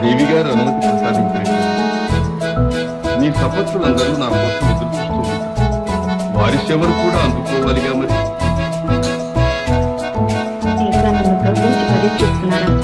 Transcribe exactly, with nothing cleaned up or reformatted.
దేవి గారు అనుమతి ప్రసాదించినట్టు నీ సపత్రులందరూ నా కోసం ఎదురు చూస్తూ ఉంటారు. వారిశెవరు కూడా అందుకోవాలిగా మరి. ఇంకా నన్ను గౌరవించి పరీక్షిస్తున్నారా?